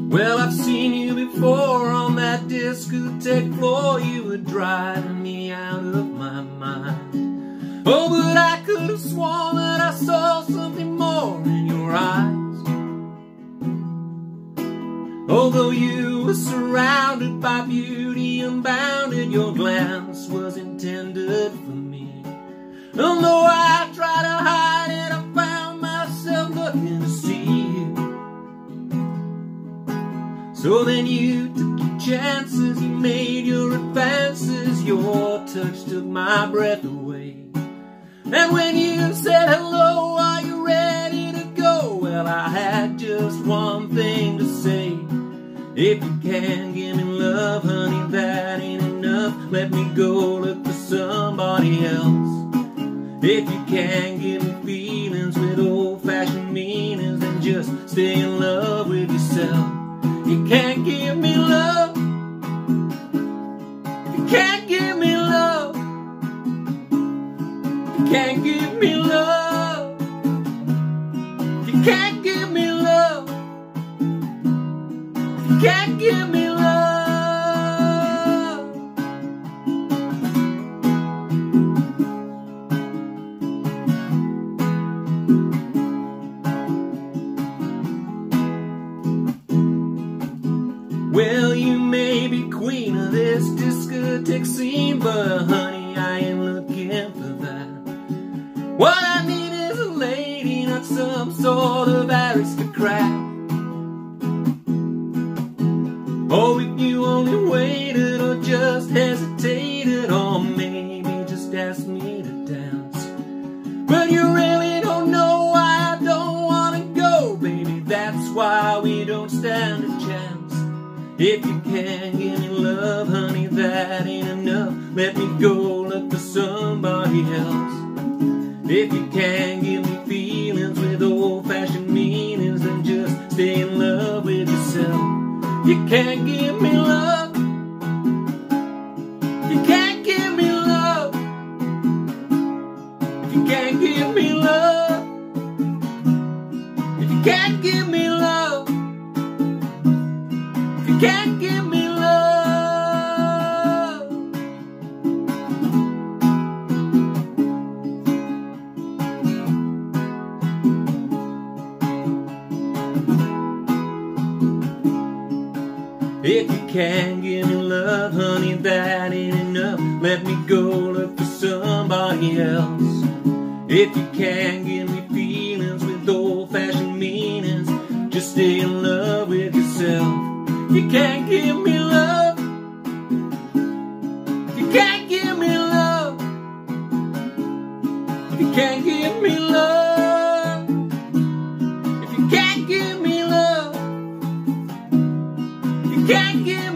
Well, I've seen you before on that discotheque floor. You were driving me out of my mind. Oh, but I could have sworn that I saw something more in your eyes. Although you were surrounded by beauty unbounded, your glance was intended for me. Although I tried to hide it, I found myself looking to see you. So then you took your chances, you made your advances. Your touch took my breath away. And when you said hello, are you ready to go? Well, I had just one thing to say. If you can't give me love, honey, that ain't enough. Let me go look for somebody else. If you can't give me feelings with old-fashioned meanings, then just stay in love with yourself. You can't give me love. You can't give me love. You can't give me love. You can't give me love. You can't give me love. Well, you may be queen of this discotheque scene, but honey, I ain't looking for that. What I need is a lady, not some sort of aristocrat. Oh, if you only waited or just hesitated, or maybe just asked me to dance. But you really don't know why I don't want to go, baby. That's why we don't stand a chance. If you can't give me love, honey, that ain't enough. Let me go look for somebody else. If you can't give me feelings with old-fashioned meanings, then just stay in love with yourself. You can't give me love. You can't give me love. If you can't give me love. If you can't give me love. If you can't give me love. If you can't give me love, honey, that ain't enough. Let me go look for somebody else. If you can't give me feelings with old-fashioned meanings, just stay in love with yourself. You can't give me love. You can't give me love. If you can't give me love. If you can't give me love. You can't give